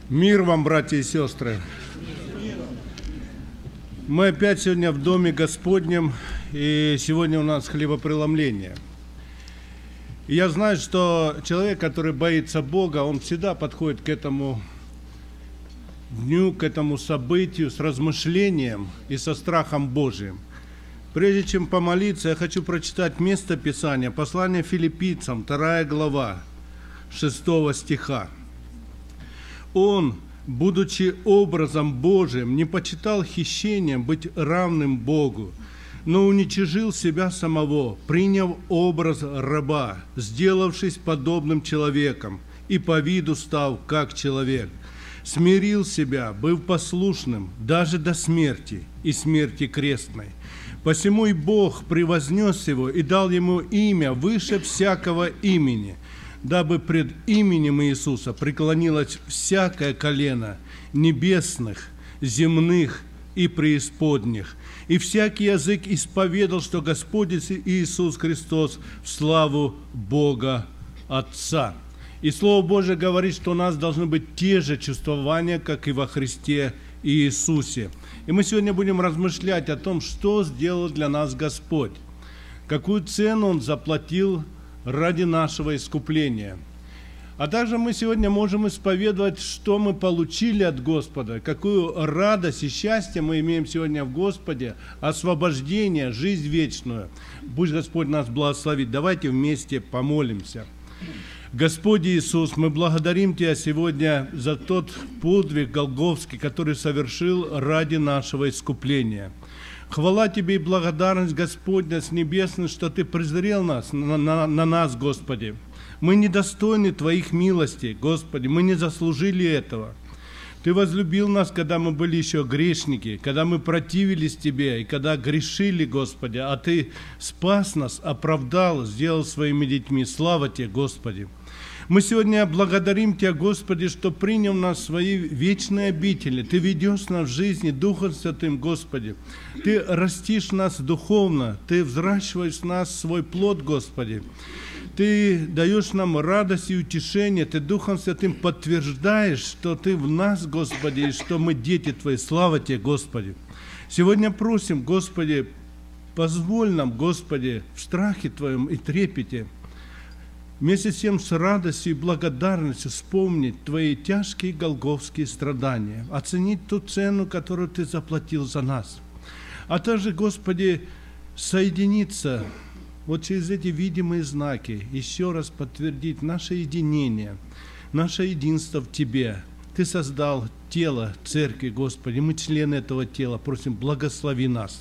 Мир вам, братья и сестры! Мы опять сегодня в Доме Господнем, и сегодня у нас хлебопреломление. И я знаю, что человек, который боится Бога, он всегда подходит к этому дню, к этому событию с размышлением и со страхом Божиим. Прежде чем помолиться, я хочу прочитать место Писания, послание Филиппийцам, 2 глава, 6 стиха. Он, будучи образом Божиим, не почитал хищением быть равным Богу, но уничижил себя самого, приняв образ раба, сделавшись подобным человеком, и по виду став как человек. Смирил себя, быв послушным даже до смерти и смерти крестной. Посему и Бог превознес его и дал ему имя выше всякого имени, дабы пред именем Иисуса преклонилось всякое колено небесных, земных и преисподних, и всякий язык исповедал, что Господь Иисус Христос в славу Бога Отца. И Слово Божие говорит, что у нас должны быть те же чувствования, как и во Христе Иисусе. И мы сегодня будем размышлять о том, что сделал для нас Господь, какую цену Он заплатил ради нашего искупления. А также мы сегодня можем исповедовать, что мы получили от Господа, какую радость и счастье мы имеем сегодня в Господе, освобождение, жизнь вечную. Пусть Господь нас благословит. Давайте вместе помолимся. Господь Иисус, мы благодарим Тебя сегодня за тот подвиг голгофский, который совершил ради нашего искупления. Хвала Тебе и благодарность, Господня, с небесной, что Ты презрел нас, на нас, Господи. Мы недостойны Твоих милостей, Господи, мы не заслужили этого. Ты возлюбил нас, когда мы были еще грешники, когда мы противились Тебе и когда грешили, Господи, а Ты спас нас, оправдал, сделал своими детьми. Слава Тебе, Господи! Мы сегодня благодарим Тебя, Господи, что принял нас в свои вечные обители. Ты ведешь нас в жизни Духом Святым, Господи. Ты растишь нас духовно, Ты взращиваешь в нас свой плод, Господи. Ты даешь нам радость и утешение, Ты Духом Святым подтверждаешь, что Ты в нас, Господи, и что мы дети Твои. Слава Тебе, Господи! Сегодня просим, Господи, позволь нам, Господи, в страхе Твоем и трепете, вместе с тем с радостью и благодарностью вспомнить Твои тяжкие голгофские страдания, оценить ту цену, которую Ты заплатил за нас. А также, Господи, соединиться вот через эти видимые знаки, еще раз подтвердить наше единение, наше единство в Тебе. Ты создал тело церкви, Господи, мы члены этого тела, просим, благослови нас.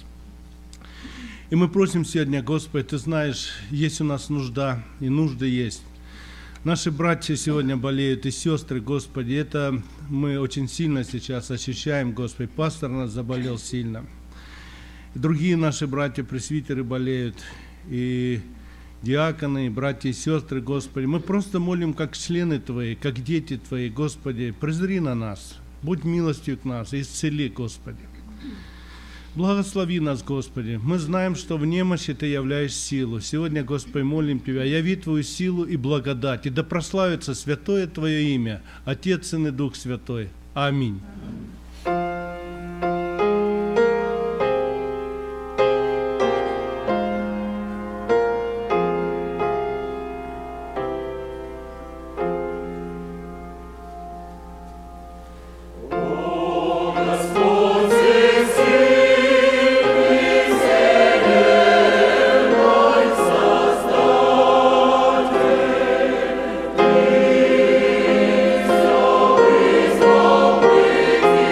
И мы просим сегодня, Господи, Ты знаешь, есть у нас нужда, и нужды есть. Наши братья сегодня болеют, и сестры, Господи, это мы очень сильно сейчас ощущаем, Господи. Пастор у нас заболел сильно. И другие наши братья-пресвитеры болеют, и диаконы, и братья и сестры, Господи. Мы просто молим, как члены Твои, как дети Твои, Господи, презри на нас, будь милостью к нас, исцели, Господи. Благослови нас, Господи. Мы знаем, что в немощи Ты являешь силу. Сегодня, Господи, молим Тебя, яви Твою силу и благодать, и да прославится святое Твое имя, Отец, Сын и Дух Святой. Аминь. Thank you.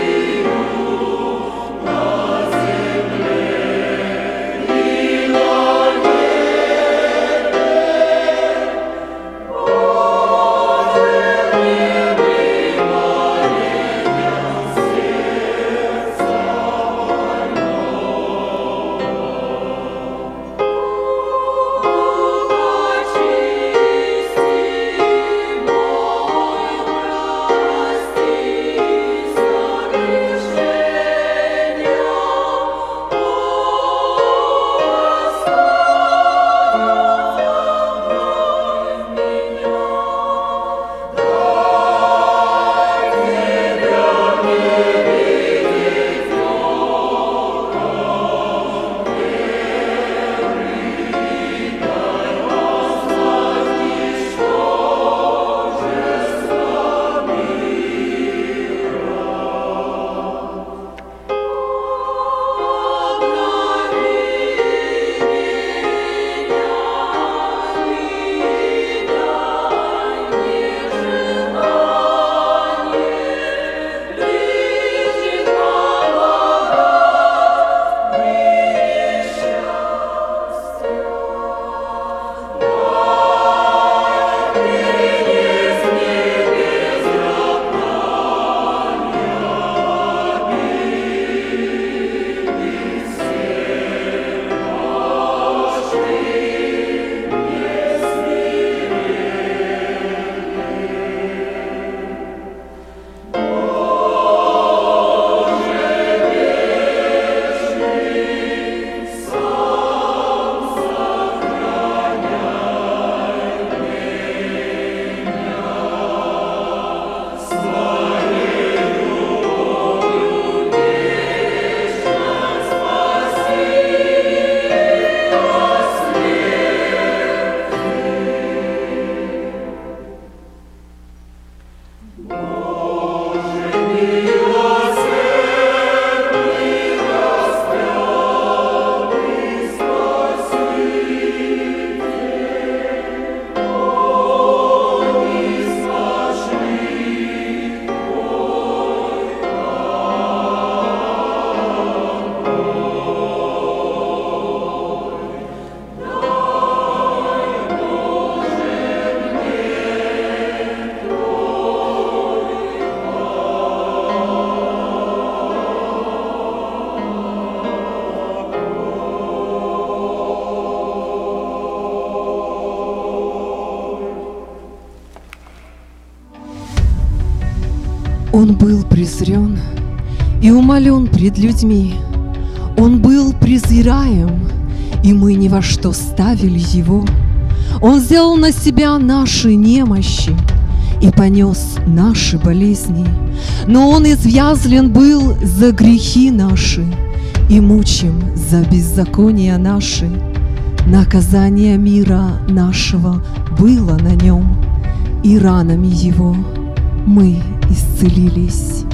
Он был презрен и умолен пред людьми, Он был презираем, и мы ни во что ставили Его. Он взял на себя наши немощи и понес наши болезни, но Он извязлен был за грехи наши и мучим за беззакония наши. Наказание мира нашего было на Нем, и ранами Его мы исцелились.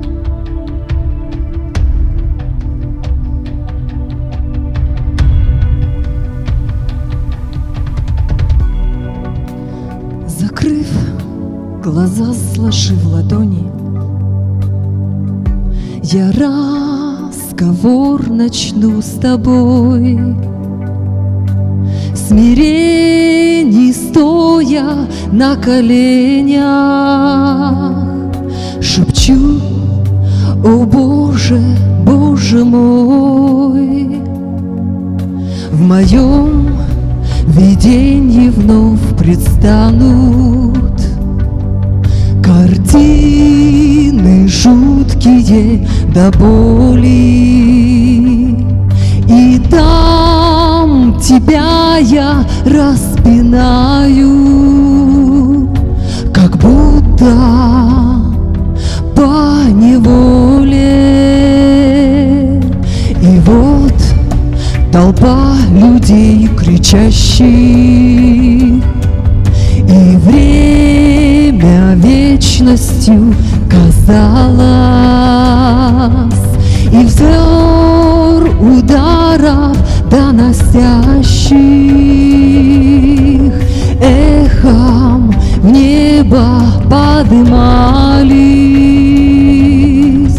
Закрыв глаза, сложив ладони, я разговор начну с тобой. В смирении стоя на коленях шепчу: о Боже, Боже мой, в моем видении вновь предстанут картины жуткие до боли, и там Тебя я распинаю, как будто по неволе. И вот толпа людей кричащих, и время вечностью казалось, и взор ударов доносящих эхом в небо подымались.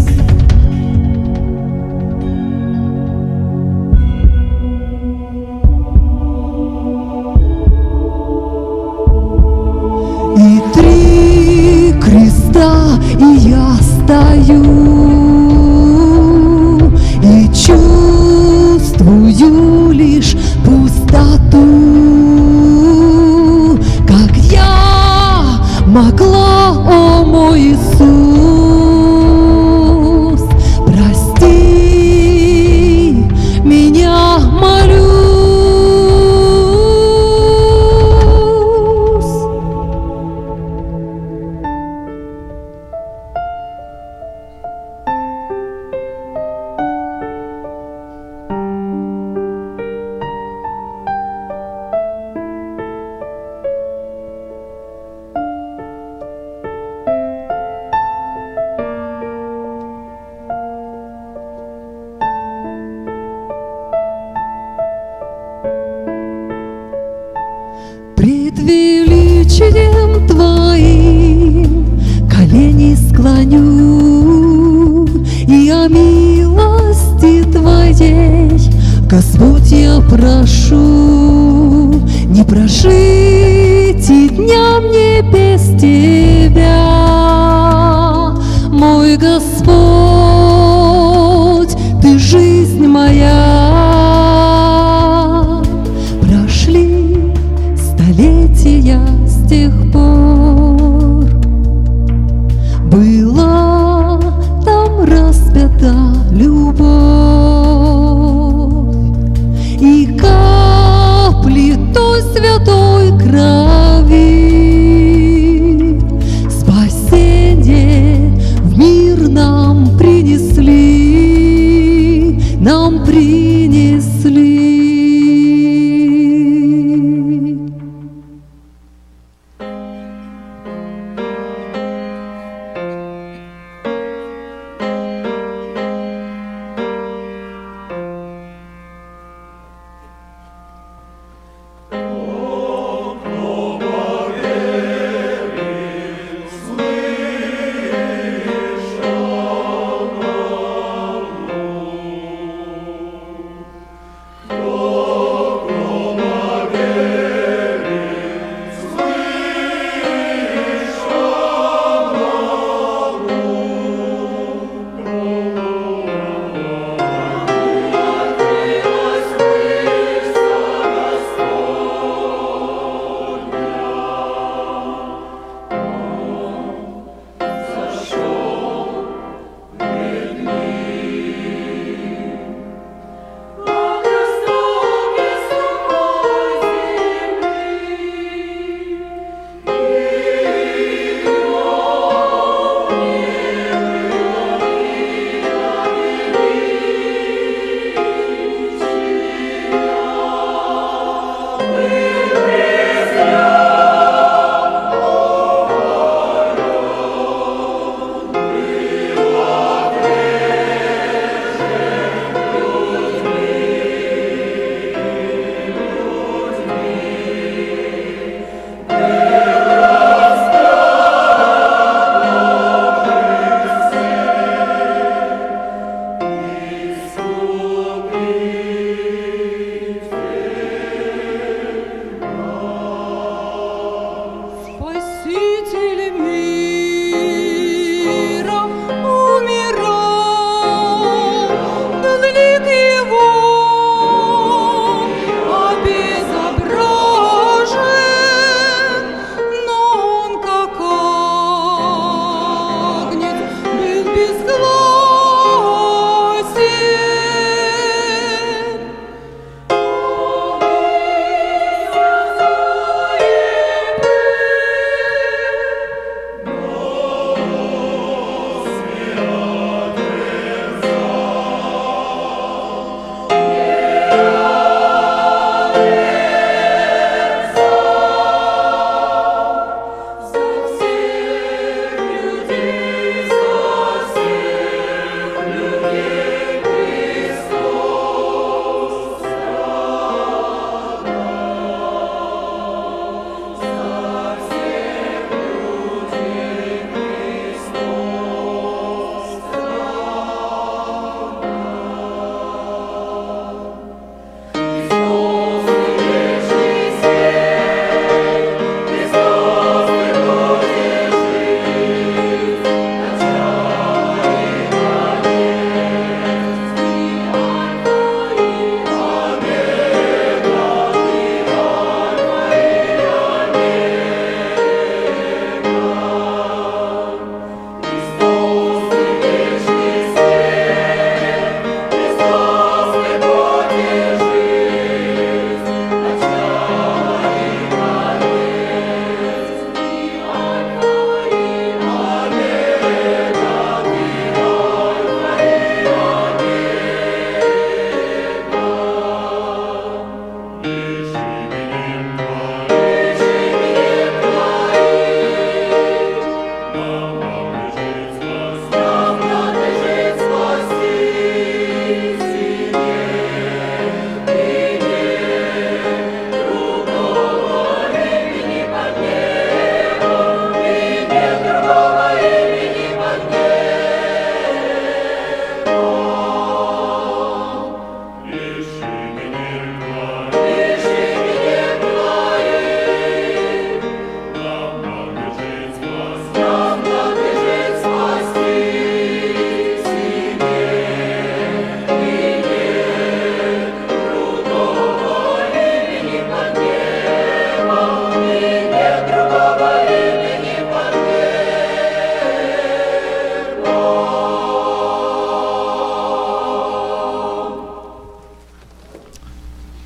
И 3 креста, и я стою, и чувствую лишь пустоту. Как я могла, о мой Иисус, прости меня, молюсь. Пред величием Твоим колени склоню, и о милости Твоей, Господь, я прошу, не прожить и дня мне без Тебя, мой Господь, Ты жизнь моя. Прошли столетия с тех пор, была там распята любовь, и капли той святой крови спасение в мир нам принесли, нам принесли.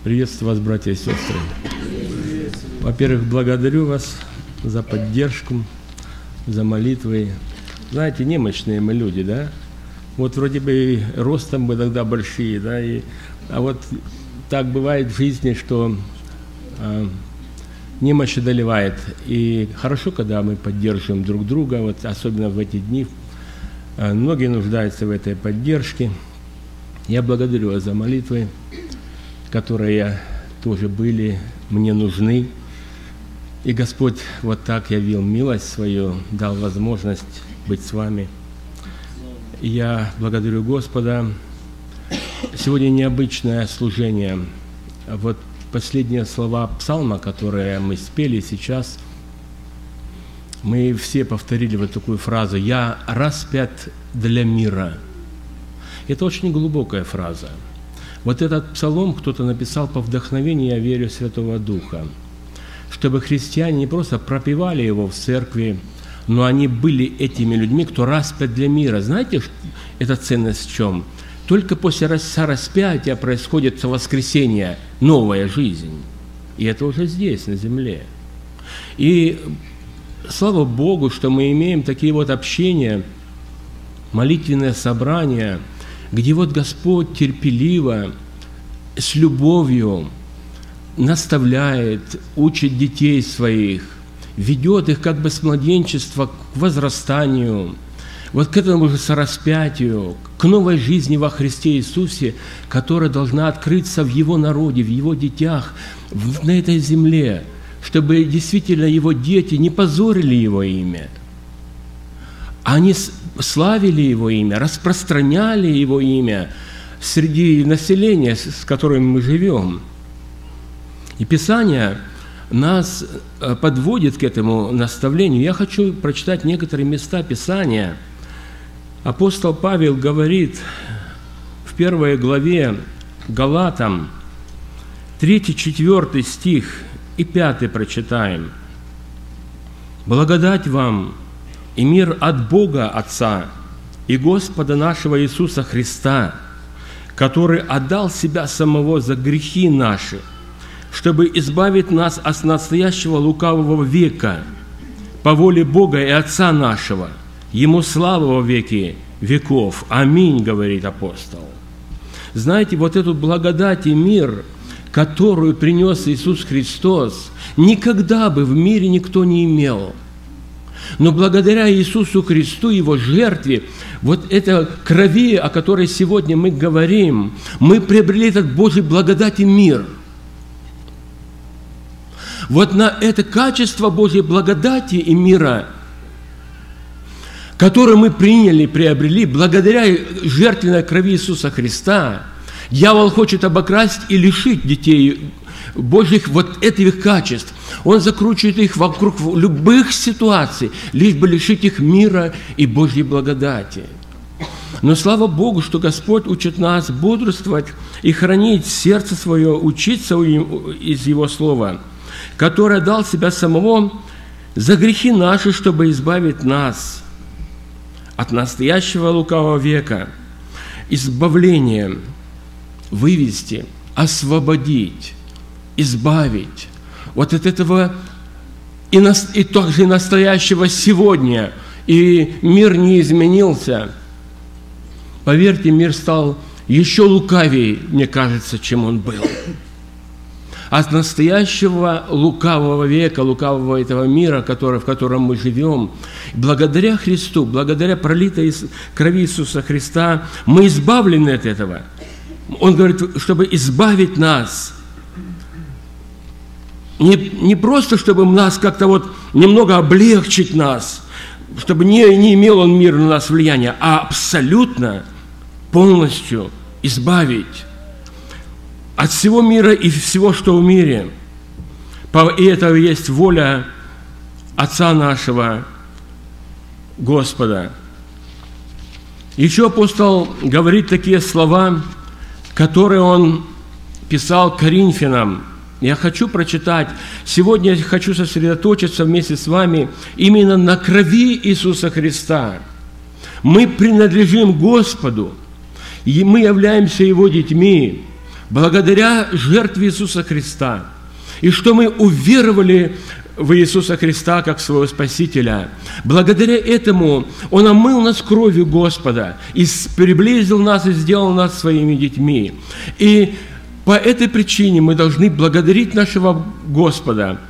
Приветствую вас, братья и сестры. Во-первых, благодарю вас за поддержку, за молитвы. Знаете, немощные мы люди, да? Вот вроде бы ростом мы иногда большие, да? А вот так бывает в жизни, что немощь одолевает. И хорошо, когда мы поддерживаем друг друга, вот особенно в эти дни. Многие нуждаются в этой поддержке. Я благодарю вас за молитвы, которые тоже были, мне нужны. И Господь вот так явил милость свою, дал возможность быть с вами. И я благодарю Господа. Сегодня необычное служение. Вот последние слова псалма, которые мы спели сейчас, мы все повторили вот такую фразу: «Я распят для мира». Это очень глубокая фраза. Вот этот псалом кто-то написал по вдохновению, я верю, Святого Духа, чтобы христиане не просто пропевали его в церкви, но они были этими людьми, кто распят для мира. Знаете, эта ценность в чем? Только после распятия происходит воскресение, новая жизнь. И это уже здесь, на земле. И слава Богу, что мы имеем такие вот общения, молитвенные собрания, где вот Господь терпеливо, с любовью наставляет, учит детей своих, ведет их как бы с младенчества к возрастанию, вот к этому же сораспятию, к новой жизни во Христе Иисусе, которая должна открыться в Его народе, в Его детях, на этой земле, чтобы действительно Его дети не позорили Его имя, а они славили Его имя, распространяли Его имя среди населения, с которым мы живем. И Писание нас подводит к этому наставлению. Я хочу прочитать некоторые места Писания. Апостол Павел говорит в 1 главе Галатам, 3-4 стих и 5 прочитаем. «Благодать вам и мир от Бога Отца и Господа нашего Иисуса Христа, который отдал Себя Самого за грехи наши, чтобы избавить нас от настоящего лукавого века, по воле Бога и Отца нашего, Ему слава во веки веков. Аминь», говорит апостол. Знаете, вот эту благодать и мир, которую принес Иисус Христос, никогда бы в мире никто не имел. Но благодаря Иисусу Христу, Его жертве, вот это крови, о которой сегодня мы говорим, мы приобрели этот Божий благодать и мир. Вот на это качество Божьей благодати и мира, которое мы приняли, приобрели благодаря жертвенной крови Иисуса Христа, дьявол хочет обокрасть и лишить детей Божьих вот этих качеств. Он закручивает их вокруг любых ситуаций, лишь бы лишить их мира и Божьей благодати. Но слава Богу, что Господь учит нас бодрствовать и хранить сердце свое, учиться из Его Слова, которое дал Себя Самого за грехи наши, чтобы избавить нас от настоящего лукавого века, избавление, вывести, освободить, избавить вот от этого и также настоящего сегодня. И мир не изменился. Поверьте, мир стал еще лукавее, мне кажется, чем он был. От настоящего лукавого века, лукавого этого мира, в котором мы живем, благодаря Христу, благодаря пролитой крови Иисуса Христа, мы избавлены от этого. Он говорит, чтобы избавить нас. Не просто, чтобы нас как-то вот немного облегчить нас, чтобы не имел он мир на нас влияния, а абсолютно, полностью избавить от всего мира и всего, что в мире. И это есть воля Отца нашего, Господа. Еще апостол говорит такие слова, которые он писал Коринфянам. Я хочу прочитать. Сегодня я хочу сосредоточиться вместе с вами именно на крови Иисуса Христа. Мы принадлежим Господу, и мы являемся Его детьми. благодаря жертве Иисуса Христа, и что мы уверовали в Иисуса Христа как своего Спасителя. Благодаря этому Он омыл нас кровью Господа и приблизил нас и сделал нас своими детьми. И по этой причине мы должны благодарить нашего Господа.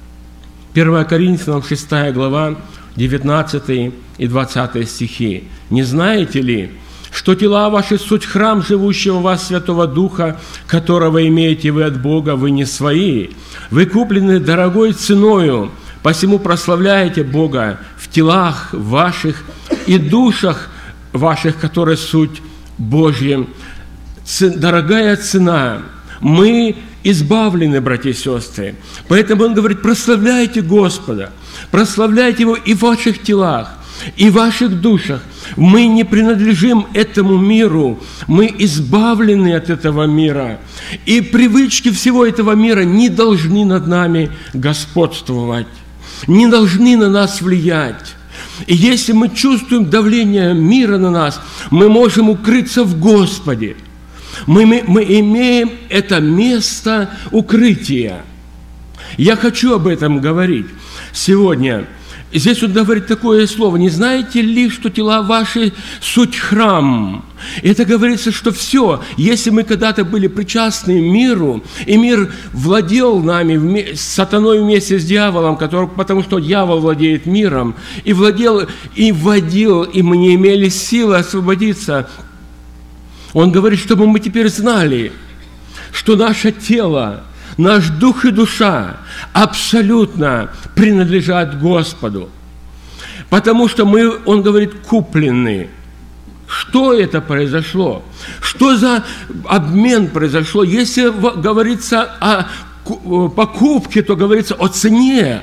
1 Коринфянам 6 глава, 19 и 20 стихи. «Не знаете ли, что тела ваши суть храм живущего в вас Святого Духа, которого имеете вы от Бога, вы не свои, вы куплены дорогой ценою, посему прославляете Бога в телах ваших и душах ваших, которые суть Божья». Дорогая цена. Мы избавлены, братья и сестры. Поэтому он говорит, прославляйте Господа, прославляйте Его и в ваших телах, и в ваших душах. Мы не принадлежим этому миру, мы избавлены от этого мира. И привычки всего этого мира не должны над нами господствовать, не должны на нас влиять. И если мы чувствуем давление мира на нас, мы можем укрыться в Господе. Мы имеем это место укрытия. Я хочу об этом говорить сегодня. Здесь он говорит такое слово: «Не знаете ли, что тела ваши суть храм?» Это говорится, что все, если мы когда-то были причастны миру, и мир владел нами, с сатаной вместе с дьяволом, потому что дьявол владеет миром, и владел, и вводил, и мы не имели силы освободиться. Он говорит, чтобы мы теперь знали, что наше тело, наш дух и душа абсолютно принадлежат Господу. Потому что мы, он говорит, куплены. Что это произошло? Что за обмен произошло? Если говорится о покупке, то говорится о цене,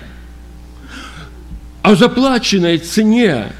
о заплаченной цене.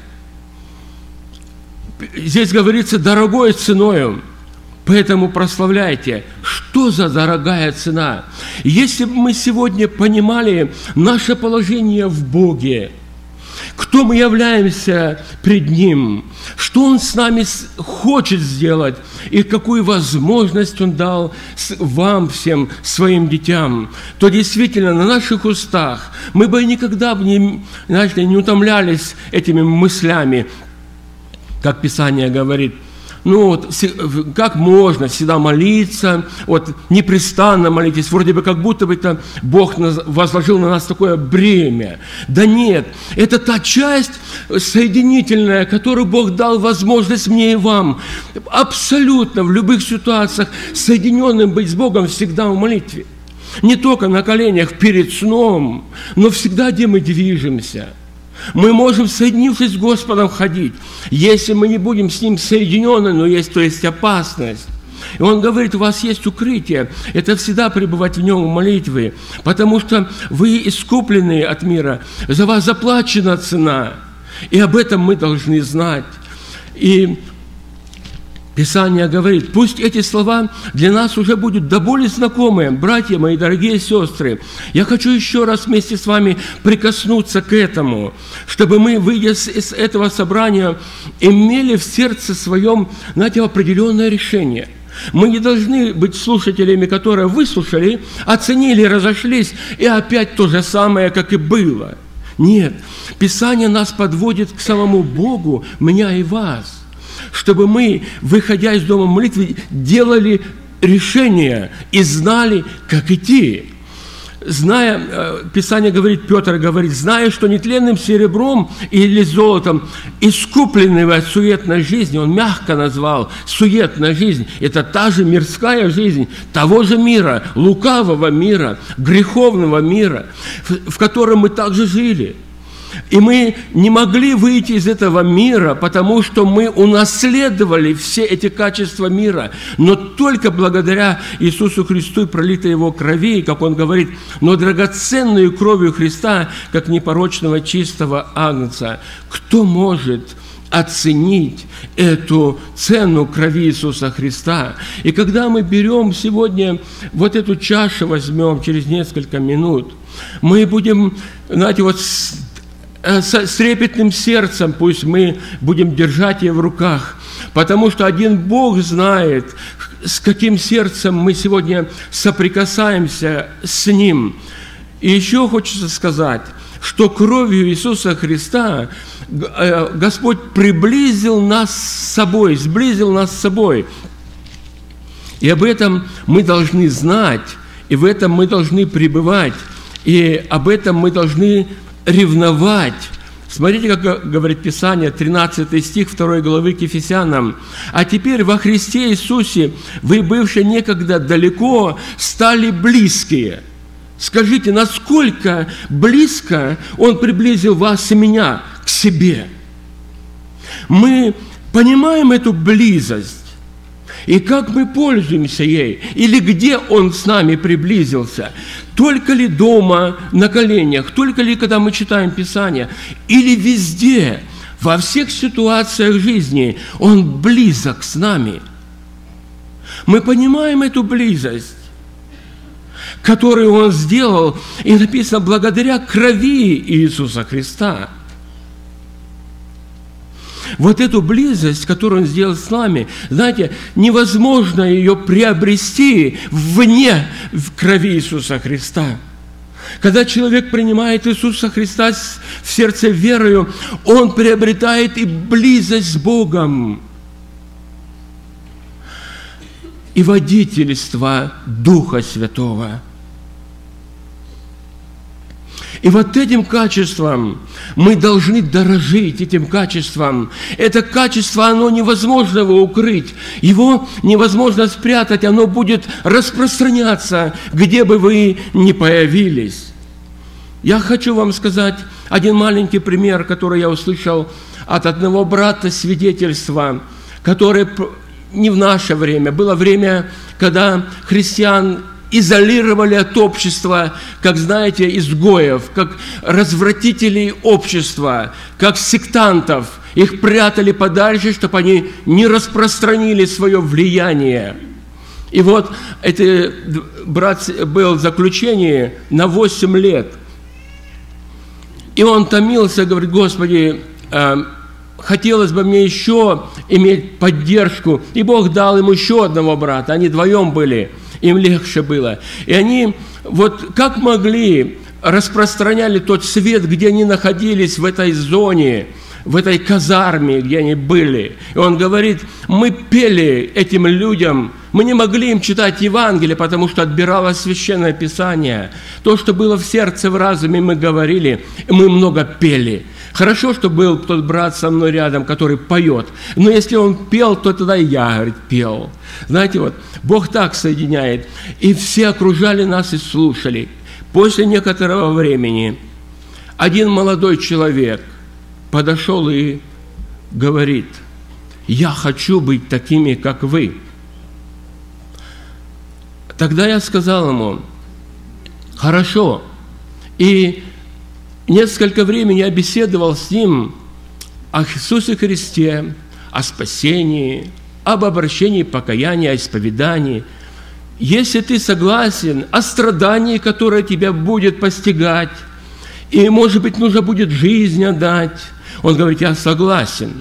Здесь говорится «дорогой ценою». Поэтому прославляйте. Что за дорогая цена? Если бы мы сегодня понимали наше положение в Боге, кто мы являемся пред Ним, что Он с нами хочет сделать, и какую возможность Он дал вам всем, своим детям, то действительно на наших устах мы бы никогда не утомлялись этими мыслями, как Писание говорит. Ну вот, как можно всегда молиться, вот непрестанно молитесь, вроде бы как будто бы это Бог возложил на нас такое бремя. Да нет, это та часть соединительная, которую Бог дал возможность мне и вам абсолютно в любых ситуациях соединенным быть с Богом всегда в молитве. Не только на коленях перед сном, но всегда, где мы движемся. Мы можем, соединившись с Господом, ходить. Если мы не будем с Ним соединены, но есть, то есть опасность. И Он говорит, у вас есть укрытие. Это всегда пребывать в Нем в молитве, потому что вы искуплены от мира, за вас заплачена цена. И об этом мы должны знать. И Писание говорит, пусть эти слова для нас уже будут до боли знакомые, братья мои, дорогие сестры. Я хочу еще раз вместе с вами прикоснуться к этому, чтобы мы, выйдя из этого собрания, имели в сердце своем, знаете, определенное решение. Мы не должны быть слушателями, которые выслушали, оценили, разошлись, и опять то же самое, как и было. Нет, Писание нас подводит к самому Богу, меня и вас, чтобы мы, выходя из дома молитвы, делали решение и знали, как идти. Зная, Писание говорит, Петр говорит, зная, что нетленным серебром или золотом искуплены вы от суетной жизни, он мягко назвал суетная жизнь, это та же мирская жизнь, того же мира, лукавого мира, греховного мира, в котором мы также жили. И мы не могли выйти из этого мира, потому что мы унаследовали все эти качества мира. Но только благодаря Иисусу Христу и пролитой Его крови, как Он говорит, но драгоценную кровью Христа, как непорочного чистого агнца. Кто может оценить эту цену крови Иисуса Христа? И когда мы берем сегодня вот эту чашу, возьмем через несколько минут, мы будем, знаете, вот с трепетным сердцем пусть мы будем держать ее в руках, потому что один Бог знает, с каким сердцем мы сегодня соприкасаемся с Ним. И еще хочется сказать, что кровью Иисуса Христа Господь приблизил нас с собой, сблизил нас с собой. И об этом мы должны знать, и в этом мы должны пребывать, и об этом мы должны ревновать. Смотрите, как говорит Писание, 13 стих 2 главы к Ефесянам. «А теперь во Христе Иисусе вы, бывшие некогда далеко, стали близкие». Скажите, насколько близко Он приблизил вас и меня к себе? Мы понимаем эту близость, и как мы пользуемся ей, или где Он с нами приблизился? Только ли дома на коленях, только ли когда мы читаем Писание, или везде, во всех ситуациях жизни Он близок с нами? Мы понимаем эту близость, которую Он сделал, и написано, благодаря крови Иисуса Христа. Вот эту близость, которую Он сделал с нами, знаете, невозможно ее приобрести вне крови Иисуса Христа. Когда человек принимает Иисуса Христа в сердце верою, он приобретает и близость с Богом, и водительство Духа Святого. И вот этим качеством мы должны дорожить, этим качеством. Это качество, оно невозможно его укрыть, его невозможно спрятать, оно будет распространяться, где бы вы ни появились. Я хочу вам сказать один маленький пример, который я услышал от одного брата, свидетельства, которое не в наше время, было время, когда христиан изолировали от общества, как, знаете, изгоев, как развратителей общества, как сектантов. Их прятали подальше, чтобы они не распространили свое влияние. И вот этот брат был в заключении на 8 лет. И он томился, говорит: Господи, хотелось бы мне еще иметь поддержку. И Бог дал ему еще одного брата, они вдвоем были. Им легче было. И они вот как могли распространяли тот свет, где они находились в этой зоне, в этой казарме, где они были. И он говорит, мы пели этим людям, мы не могли им читать Евангелие, потому что отбиралось Священное Писание. То, что было в сердце, в разуме, мы говорили, и мы много пели. Хорошо, что был тот брат со мной рядом, который поет. Но если он пел, то тогда и я, говорит, пел. Знаете, вот, Бог так соединяет. И все окружали нас и слушали. После некоторого времени один молодой человек подошел и говорит, я хочу быть такими, как вы. Тогда я сказал ему, хорошо. И несколько времени я беседовал с ним о Иисусе Христе, о спасении, об обращении, покаянии, о исповедании. Если ты согласен о страдании, которое тебя будет постигать, и, может быть, нужно будет жизнь отдать, он говорит, я согласен.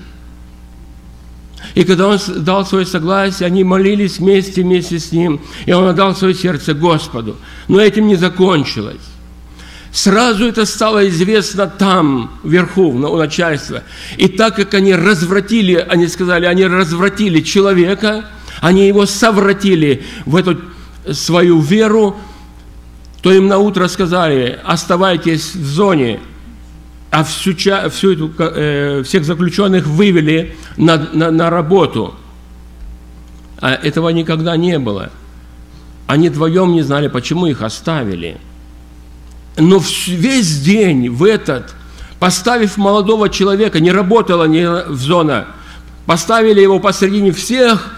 И когда он дал свое согласие, они молились вместе с ним, и он отдал свое сердце Господу. Но этим не закончилось. Сразу это стало известно там, вверху, у начальства. И так как они развратили, они сказали, они развратили человека, они его совратили в эту свою веру, то им наутро сказали, оставайтесь в зоне, а всех заключенных вывели на работу. А этого никогда не было. Они вдвоем не знали, почему их оставили. Но весь день в этот, поставив молодого человека, не работала ни зона, поставили его посредине всех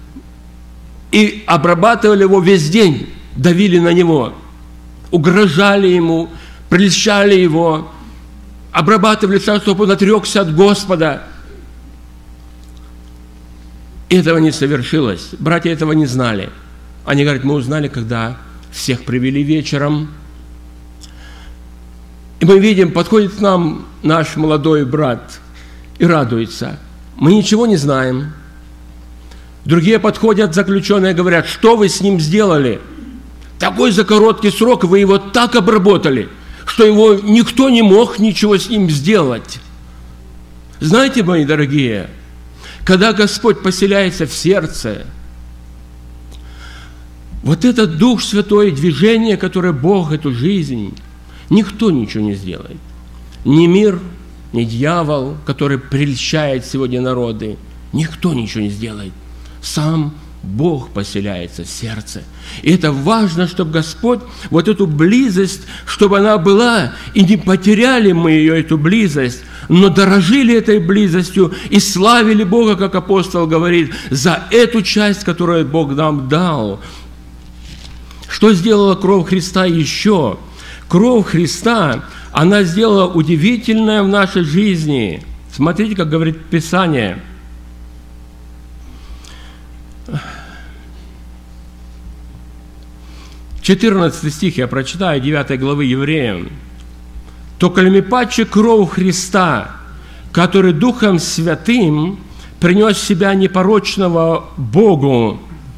и обрабатывали его весь день, давили на него, угрожали ему, прельщали его, обрабатывали так, чтобы он отрекся от Господа. Этого не совершилось. Братья этого не знали. Они говорят, мы узнали, когда всех привели вечером. И мы видим, подходит к нам наш молодой брат и радуется. Мы ничего не знаем. Другие подходят, заключенные, говорят, что вы с ним сделали? Такой за короткий срок вы его так обработали, что его никто не мог ничего с ним сделать. Знаете, мои дорогие, когда Господь поселяется в сердце, вот этот Дух Святой, движение, которое Бог, эту жизнь, никто ничего не сделает. Ни мир, ни дьявол, который прельщает сегодня народы, никто ничего не сделает. Сам Бог поселяется в сердце. И это важно, чтобы Господь вот эту близость, чтобы она была, и не потеряли мы ее, эту близость, но дорожили этой близостью и славили Бога, как апостол говорит, за эту часть, которую Бог нам дал. Что сделала кровь Христа еще? Кровь Христа, она сделала удивительное в нашей жизни. Смотрите, как говорит Писание. 14 стих я прочитаю, 9 главы Евреям. «То коли паче кровь Христа, который Духом Святым принес себя непорочного Богу,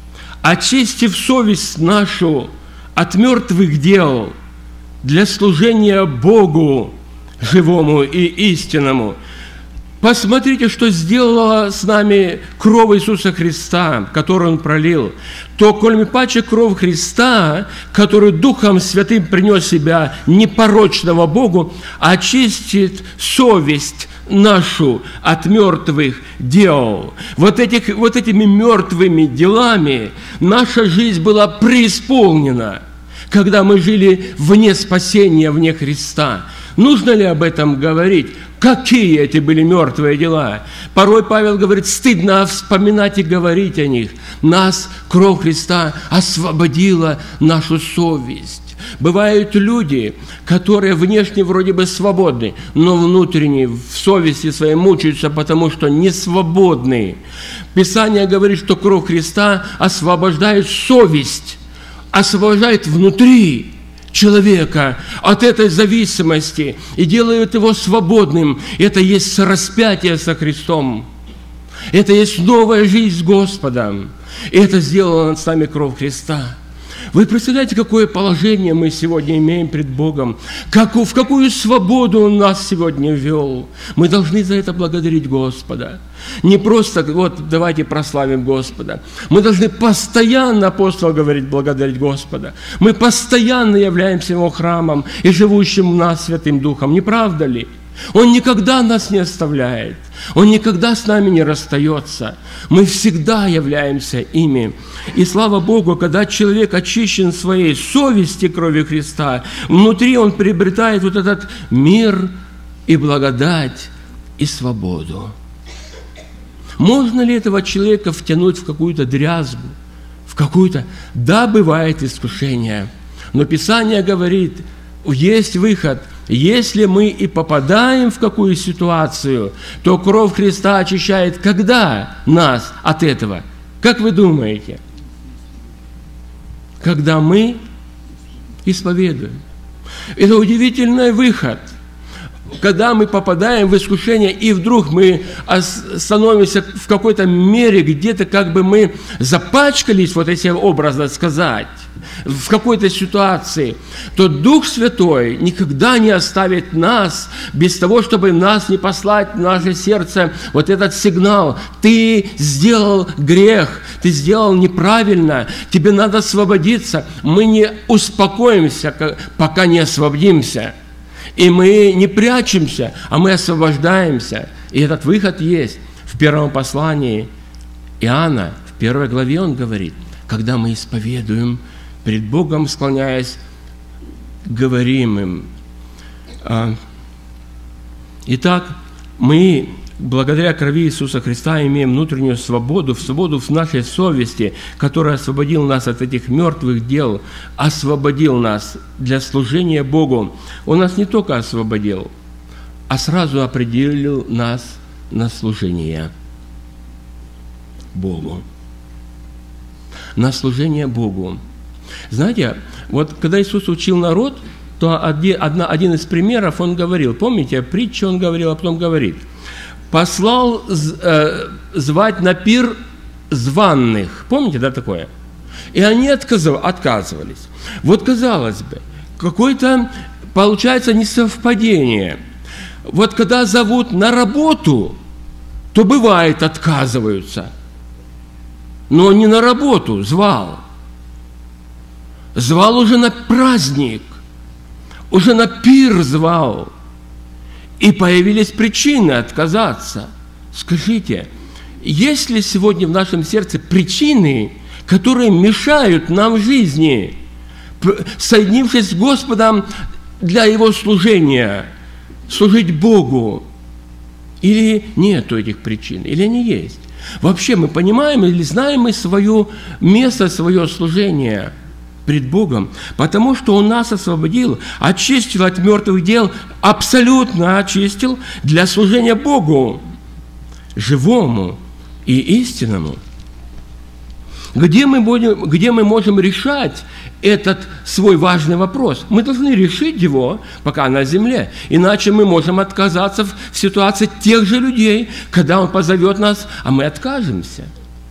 очистив совесть нашу от мертвых дел для служения Богу живому и истинному». Посмотрите, что сделала с нами кровь Иисуса Христа, которую Он пролил. То, коль паче кровь Христа, которую Духом Святым принес себя непорочного Богу, очистит совесть нашу от мертвых дел. Вот этими мертвыми делами наша жизнь была преисполнена, когда мы жили вне спасения, вне Христа. Нужно ли об этом говорить? Какие эти были мертвые дела? Порой Павел говорит, стыдно вспоминать и говорить о них. Нас кровь Христа освободила нашу совесть. Бывают люди, которые внешне вроде бы свободны, но внутренне в совести своей мучаются, потому что не свободны. Писание говорит, что кровь Христа освобождает совесть, освобождает внутри человека от этой зависимости и делает его свободным. Это есть распятие со Христом. Это есть новая жизнь с Господом. И это сделала с нами кровь Христа. Вы представляете, какое положение мы сегодня имеем пред Богом? В какую свободу Он нас сегодня ввел? Мы должны за это благодарить Господа. Не просто, вот, давайте прославим Господа. Мы должны постоянно, апостол говорит, благодарить Господа. Мы постоянно являемся Его храмом и живущим в нас Святым Духом. Не правда ли? Он никогда нас не оставляет. Он никогда с нами не расстается. Мы всегда являемся ими. И слава Богу, когда человек очищен своей совести кровью Христа, внутри он приобретает вот этот мир и благодать и свободу. Можно ли этого человека втянуть в какую-то дрязгу, в какую-то... Да, бывает искушение, но Писание говорит, есть выход. Если мы и попадаем в какую ситуацию, то кровь Христа очищает когда нас от этого? Как вы думаете? Когда мы исповедуем. Это удивительный выход. Когда мы попадаем в искушение, и вдруг мы становимся в какой-то мере, где-то как бы мы запачкались, вот если образно сказать, в какой-то ситуации, то Дух Святой никогда не оставит нас без того, чтобы нас не послать в наше сердце вот этот сигнал. Ты сделал грех, ты сделал неправильно, тебе надо освободиться. Мы не успокоимся, пока не освободимся. И мы не прячемся, а мы освобождаемся. И этот выход есть. В первом послании Иоанна, в 1 главе он говорит, когда мы исповедуем, пред Богом склоняясь, говорим им. Итак, мы, благодаря крови Иисуса Христа, имеем внутреннюю свободу в нашей совести, которая освободил нас от этих мертвых дел, освободил нас для служения Богу. Он нас не только освободил, а сразу определил нас на служение Богу. На служение Богу. Знаете, вот когда Иисус учил народ, то один из примеров он говорил, помните, притчу он говорил, а потом говорит, послал звать на пир званных. Помните, да, такое? И они отказывались. Вот, казалось бы, какое-то, получается, несовпадение. Вот когда зовут на работу, то бывает отказываются. Но не на работу, звал. Звал уже на праздник, уже на пир звал. И появились причины отказаться. Скажите, есть ли сегодня в нашем сердце причины, которые мешают нам в жизни, соединившись с Господом для Его служения, служить Богу? Или нету этих причин, или они есть? Вообще мы понимаем или знаем мы свое место, свое служение пред Богом, потому что Он нас освободил, очистил от мертвых дел, абсолютно очистил для служения Богу, живому и истинному. Где мы можем решать этот свой важный вопрос? Мы должны решить его, пока на земле. Иначе мы можем отказаться в ситуации тех же людей, когда Он позовет нас, а мы откажемся.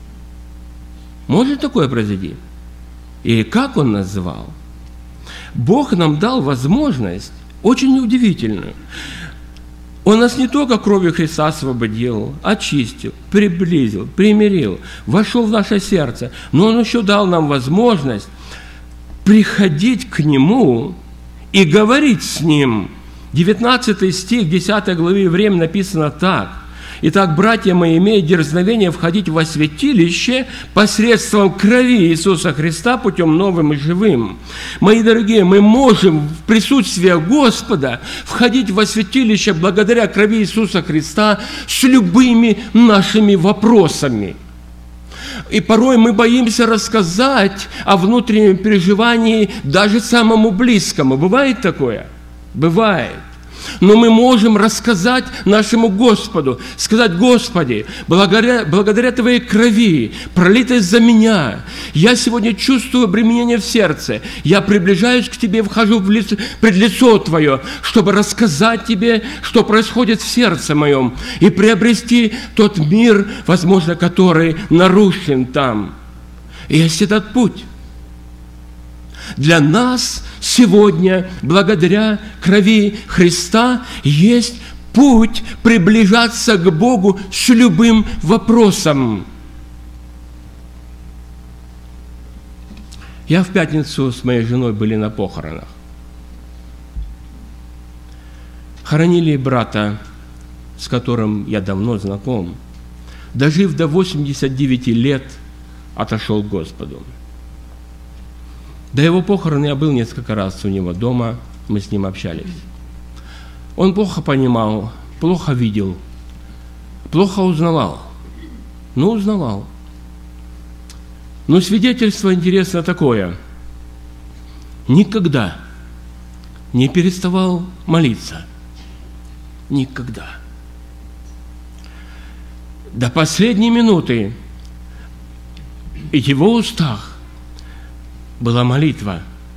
Может такое произойти? И как Он нас звал? Бог нам дал возможность очень удивительную. Он нас не только кровью Христа освободил, очистил, приблизил, примирил, вошел в наше сердце, но Он еще дал нам возможность приходить к Нему и говорить с Ним. 19 стих 10 главы Евреям написано так. «Итак, братья мои, имея дерзновение входить во святилище посредством крови Иисуса Христа путем новым и живым». Мои дорогие, мы можем в присутствии Господа входить во святилище благодаря крови Иисуса Христа с любыми нашими вопросами. И порой мы боимся рассказать о внутреннем переживании даже самому близкому. Бывает такое? Бывает. Но мы можем рассказать нашему Господу, сказать: Господи, благодаря Твоей крови, пролитой за меня, я сегодня чувствую обременение в сердце. Я приближаюсь к Тебе, вхожу пред лицо Твое, чтобы рассказать Тебе, что происходит в сердце моем, и приобрести тот мир, возможно, который нарушен там. И есть этот путь. Для нас сегодня, благодаря крови Христа, есть путь приближаться к Богу с любым вопросом. Я в пятницу с моей женой были на похоронах. Хоронили брата, с которым я давно знаком. Дожив до 89 лет, отошел к Господу. До его похорон я был несколько раз у него дома, мы с ним общались. Он плохо понимал, плохо видел, плохо узнавал. Но узнавал. Но свидетельство интересно такое. Никогда не переставал молиться. Никогда. До последней минуты в его устах была молитва.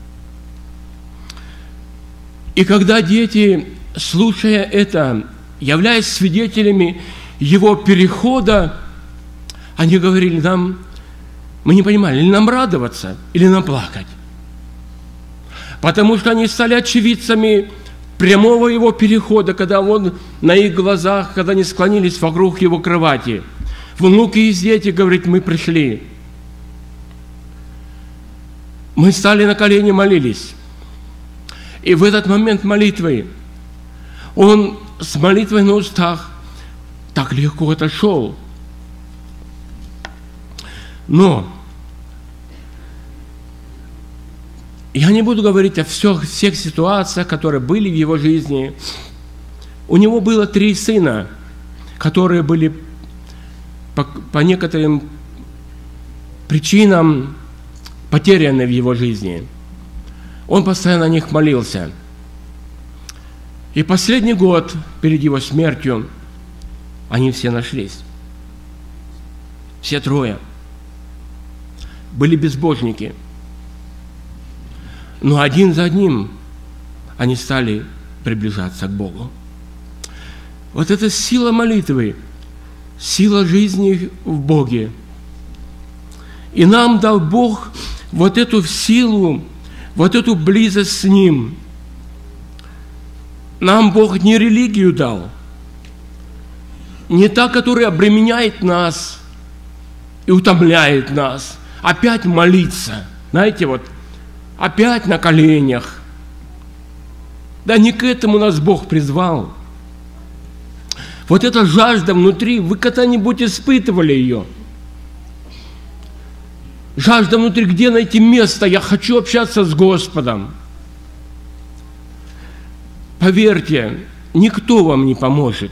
И когда дети, слушая это, являясь свидетелями его перехода, они говорили нам, мы не понимали, или нам радоваться, или нам плакать. Потому что они стали очевидцами прямого его перехода, когда он на их глазах, когда они склонились вокруг его кровати. Внуки и дети, говорит, мы пришли. Мы стали на колени, молились. И в этот момент молитвы он с молитвой на устах так легко отошел. Но я не буду говорить о всех ситуациях, которые были в его жизни. У него было 3 сына, которые были по некоторым причинам потеряны в его жизни. Он постоянно о них молился. И последний год перед его смертью они все нашлись. Все 3. Были безбожники. Но один за одним они стали приближаться к Богу. Вот эта сила молитвы, сила жизни в Боге, И нам дал Бог вот эту силу, вот эту близость с Ним. Нам Бог не религию дал, не та, которая обременяет нас и утомляет нас. Опять молиться, знаете, вот, опять на коленях. Да не к этому нас Бог призвал. Вот эта жажда внутри, вы когда-нибудь испытывали ее? Жажда внутри, где найти место? Я хочу общаться с Господом. Поверьте, никто вам не поможет.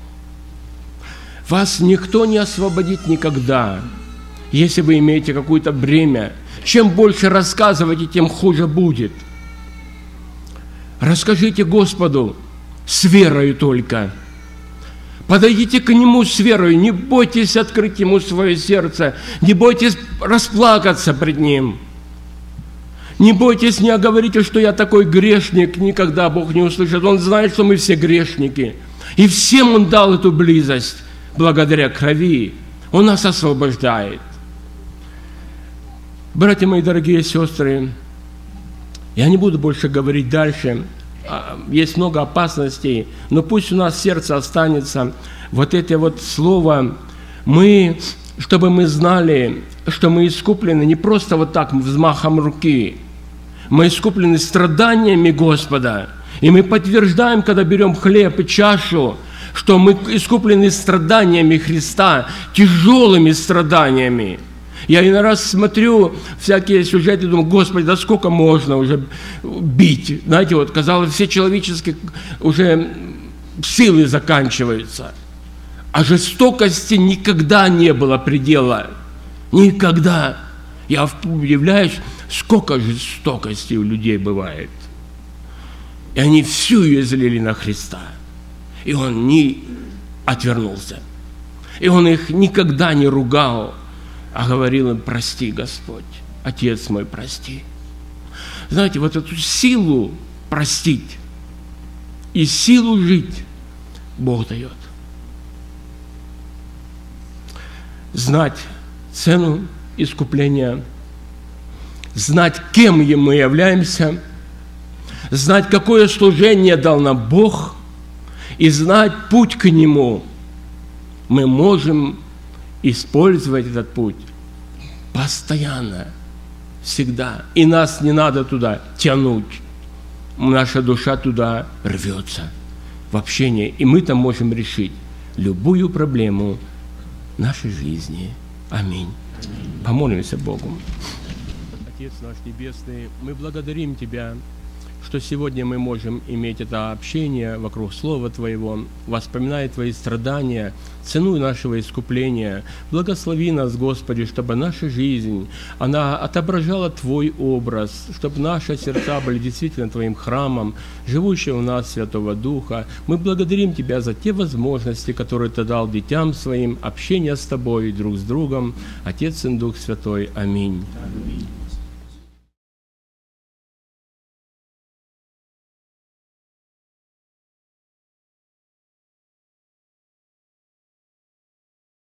Вас никто не освободит никогда, если вы имеете какое-то бремя. Чем больше рассказываете, тем хуже будет. Расскажите Господу с верою только. Подойдите к Нему с верою, не бойтесь открыть Ему свое сердце, не бойтесь расплакаться пред Ним. Не бойтесь, не говорите, что я такой грешник, никогда Бог не услышит. Он знает, что мы все грешники. И всем Он дал эту близость благодаря крови. Он нас освобождает. Братья мои, дорогие сестры, я не буду больше говорить дальше. Есть много опасностей, но пусть у нас в сердце останется вот это вот слово. Чтобы мы знали, что мы искуплены не просто вот так взмахом руки. Мы искуплены страданиями Господа. И мы подтверждаем, когда берем хлеб и чашу, что мы искуплены страданиями Христа, тяжелыми страданиями. Я иной раз смотрю всякие сюжеты и думаю, Господи, да сколько можно уже бить? Знаете, вот, казалось, все человеческие уже силы заканчиваются. А жестокости никогда не было предела. Никогда. Я удивляюсь, сколько жестокости у людей бывает. И они всю ее излили на Христа. И Он не отвернулся. И Он их никогда не ругал, а говорил им, прости, Господь, Отец мой, прости. Знаете, вот эту силу простить и силу жить Бог дает. Знать цену искупления, знать, кем мы являемся, знать, какое служение дал нам Бог, и знать путь к Нему. Мы можем использовать этот путь постоянно, всегда. И нас не надо туда тянуть. Наша душа туда рвется в общение. И мы там можем решить любую проблему нашей жизни. Аминь. Помолимся Богу. Отец наш Небесный, мы благодарим Тебя, что сегодня мы можем иметь это общение вокруг Слова Твоего, воспоминая Твои страдания, цену нашего искупления. Благослови нас, Господи, чтобы наша жизнь, она отображала Твой образ, чтобы наши сердца были действительно Твоим храмом, живущим у нас Святого Духа. Мы благодарим Тебя за те возможности, которые Ты дал детям Своим, общение с Тобой, друг с другом. Отец и Дух Святой. Аминь. Аминь.